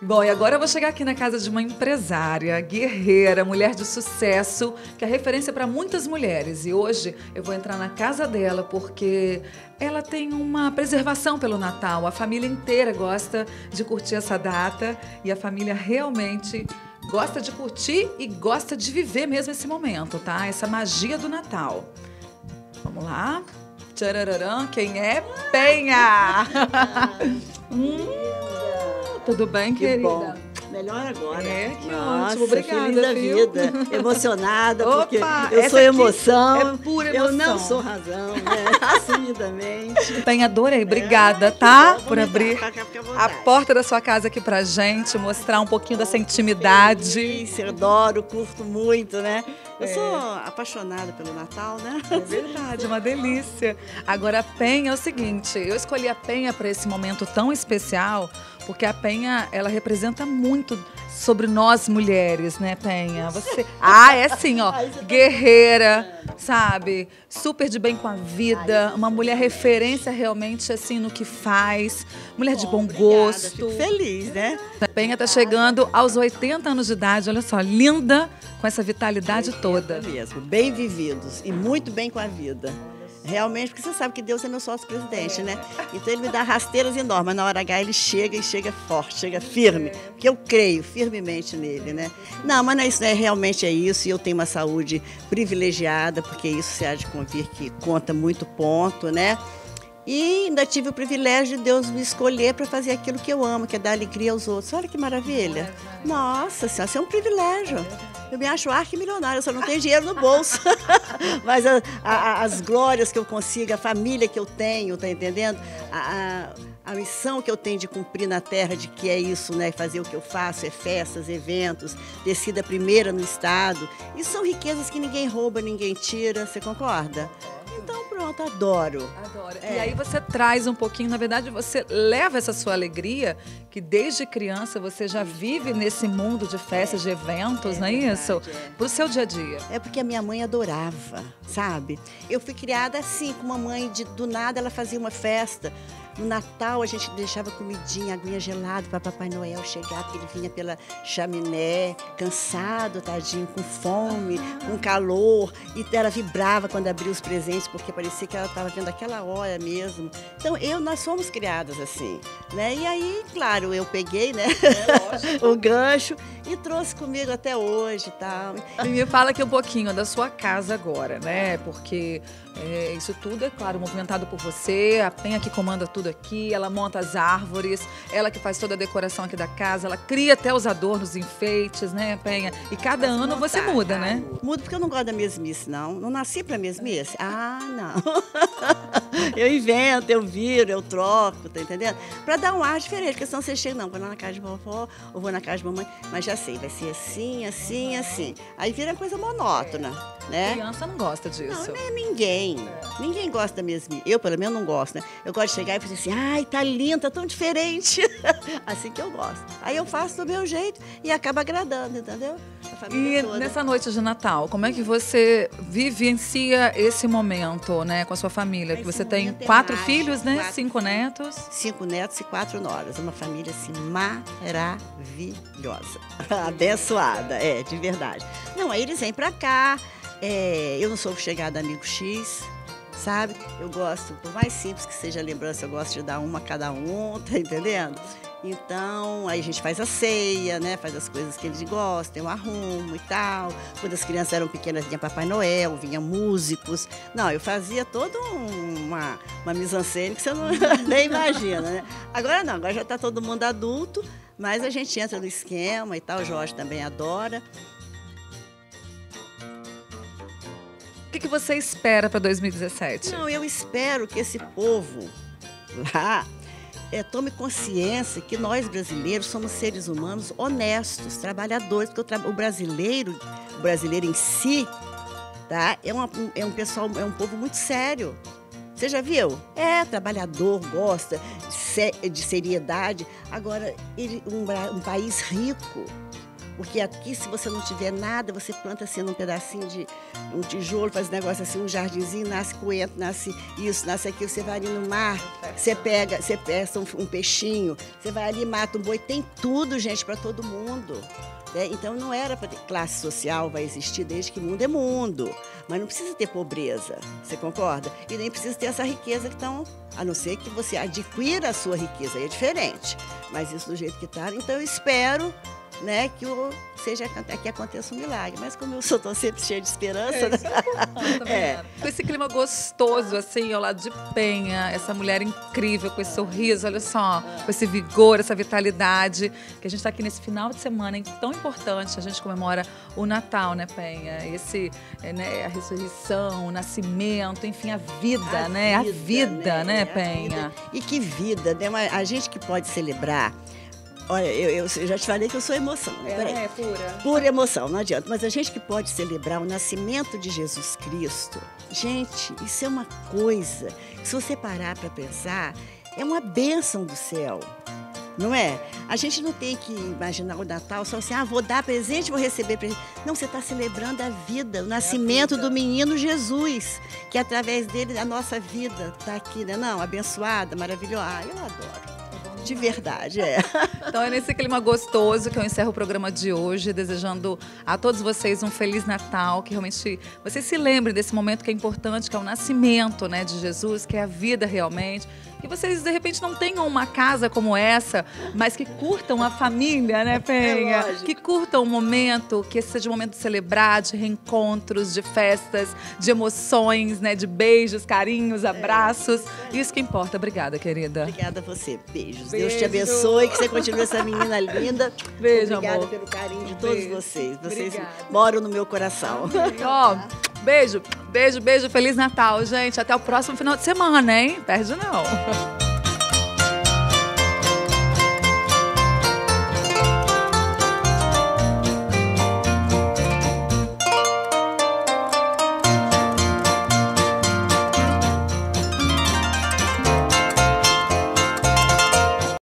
Bom, e agora eu vou chegar aqui na casa de uma empresária, guerreira, mulher de sucesso, que é referência para muitas mulheres. E hoje eu vou entrar na casa dela porque ela tem uma preservação pelo Natal. A família inteira gosta de curtir essa data e a família realmente gosta de curtir e gosta de viver mesmo esse momento, tá? Essa magia do Natal. Vamos lá. Tchararã, quem é? Penha! Tudo bem, Que querida? bom. Melhor agora. Que Nossa, ótimo. Obrigada, feliz da viu? vida. Emocionada, porque Opa, eu essa sou aqui emoção. é pura Eu emoção. não sou razão, né? Assumidamente. Penha, adorei. Obrigada, Que tá? bom, Por vamos abrir entrar, fica à a vontade. porta da sua casa aqui pra gente, mostrar um pouquinho dessa intimidade. Feliz, eu adoro, curto muito, né? Eu sou apaixonada pelo Natal, né? É verdade, uma delícia. Agora, a Penha é o seguinte, eu escolhi a Penha para esse momento tão especial, porque a Penha, ela representa muito sobre nós mulheres, né, Penha? Você... Ah, é assim, ó, guerreira, sabe? Super de bem com a vida, uma mulher referência realmente, assim, no que faz, mulher de bom Obrigada, gosto. fico feliz, né? A Penha tá chegando aos 80 anos de idade, olha só, linda, com essa vitalidade toda. É mesmo, bem vividos e muito bem com a vida. Realmente, porque você sabe que Deus é meu sócio-presidente, né? Então ele me dá rasteiras enormes, mas na hora H ele chega e chega forte, chega firme, porque eu creio firmemente nele, né? Não, mas não é isso, né? Realmente é isso, e eu tenho uma saúde privilegiada, porque isso se há de convir que conta muito ponto, né? E ainda tive o privilégio de Deus me escolher para fazer aquilo que eu amo, que é dar alegria aos outros. Olha que maravilha! Nossa Senhora, isso é um privilégio. Eu me acho arquimilionária, eu só não tenho dinheiro no bolso. Mas as glórias que eu consigo, a família que eu tenho, tá entendendo? A missão que eu tenho de cumprir na terra, de que é isso, né? Fazer o que eu faço, é festas, eventos, ter sido a primeira no estado. E são riquezas que ninguém rouba, ninguém tira, você concorda? Então pronto, adoro. Adoro. É. E aí você traz um pouquinho, na verdade, você leva essa sua alegria, que desde criança você já vive nesse mundo de festas, de eventos, não é isso? Para o seu dia a dia. É porque a minha mãe adorava, sabe? Eu fui criada assim, com uma mãe, do nada ela fazia uma festa. No Natal a gente deixava comidinha, aguinha gelada para Papai Noel chegar, porque ele vinha pela chaminé, cansado, tadinho, com fome, com calor. E ela vibrava quando abria os presentes, porque parecia que ela estava vendo aquela hora mesmo. Então nós fomos criadas assim, né? E aí, claro, eu peguei, né, o gancho e trouxe comigo até hoje e tal. E me fala aqui um pouquinho da sua casa agora, né? Porque isso tudo é, claro, movimentado por você, a Penha que comanda tudo aqui, ela monta as árvores, ela que faz toda a decoração aqui da casa, ela cria até os adornos, enfeites, né, Penha? E cada ano você muda, né? Mudo porque eu não gosto da mesmice, não. Não nasci pra mesmice? Ah, não. Eu invento, eu viro, eu troco, tá entendendo? Pra dar um ar diferente, porque senão você chega, não, vou lá na casa de vovó, ou vou na casa de mamãe, mas já sei, vai ser assim, assim, assim. Aí vira coisa monótona, né? Criança não gosta disso. Não, nem ninguém. Ninguém gosta da mesmice. Eu, pelo menos, não gosto, né? Eu gosto de chegar e fazer assim, ai, tá linda, tá tão diferente. Assim que eu gosto. Aí eu faço do meu jeito e acaba agradando, entendeu? A família E toda. nessa noite de Natal, como é que você vivencia esse momento, né, com a sua família? Que você tem momento é 4 mágico, filhos, né? 4 5 netos. 5 netos e 4 noras. Uma família assim maravilhosa. Abençoada, de verdade. Não, aí eles vêm pra cá. Eu não sou chegada a amigo X, sabe? Eu gosto, por mais simples que seja a lembrança, eu gosto de dar uma a cada um, tá entendendo? Então, aí a gente faz a ceia, né? Faz as coisas que eles gostam, eu arrumo e tal. Quando as crianças eram pequenas, vinha Papai Noel, vinha músicos. Não, eu fazia toda uma mise-en-scène que você não, nem imagina, né? Agora não, agora já está todo mundo adulto, mas a gente entra no esquema e tal, o Jorge também adora. O que você espera para 2017? Não, eu espero que esse povo lá tome consciência que nós brasileiros somos seres humanos honestos, trabalhadores, porque o brasileiro em si, tá, é um povo muito sério. Você já viu? Trabalhador, gosta de seriedade. Agora, um país rico, Porque aqui, se você não tiver nada, você planta assim num pedacinho de um tijolo, faz um negócio assim, um jardinzinho, nasce coentro, nasce isso, nasce aquilo. Você vai ali no mar, você pesca um peixinho, você vai ali, mata um boi, tem tudo, gente, para todo mundo. Então não era para ter classe social, vai existir desde que mundo é mundo, mas não precisa ter pobreza, você concorda? E nem precisa ter essa riqueza que estão, a não ser que você adquira a sua riqueza, aí é diferente, mas isso do jeito que está, então eu espero, né, que aconteça um milagre, mas como eu estou sempre cheia de esperança, Com esse clima gostoso, assim, ao lado de Penha, essa mulher incrível, com esse sorriso, olha só, com esse vigor, essa vitalidade, que a gente está aqui nesse final de semana tão importante, a gente comemora o Natal, né, Penha? A ressurreição, o nascimento, enfim, a vida, né? A vida, né, Penha? E que vida, né? A gente que pode celebrar. Olha, eu já te falei que eu sou emoção, né? Pura. Pura emoção, não adianta. Mas a gente que pode celebrar o nascimento de Jesus Cristo, gente, isso é uma coisa que, se você parar para pensar, é uma bênção do céu, não é? A gente não tem que imaginar o Natal só assim, vou dar presente, vou receber presente. Não, você está celebrando a vida, o nascimento do menino Jesus, que através dele a nossa vida está aqui, né? Não, abençoada, maravilhosa. Eu adoro. De verdade, Então é nesse clima gostoso que eu encerro o programa de hoje, desejando a todos vocês um Feliz Natal, que realmente vocês se lembrem desse momento que é importante, que é o nascimento, né, de Jesus, que é a vida realmente. Que vocês, de repente, não tenham uma casa como essa, mas que curtam a família, né, Penha? Que curtam o momento, que esse seja um momento de celebrar, de reencontros, de festas, de emoções, né, de beijos, carinhos, abraços. Isso que importa. Obrigada, querida. Obrigada a você. Beijos. Deus te abençoe, que você continue essa menina linda. Beijo, obrigada, amor. Pelo carinho de todos vocês. Vocês Obrigada. moram no meu coração. Ó, beijo, beijo, beijo. Feliz Natal, gente. Até o próximo final de semana, hein? Perde não.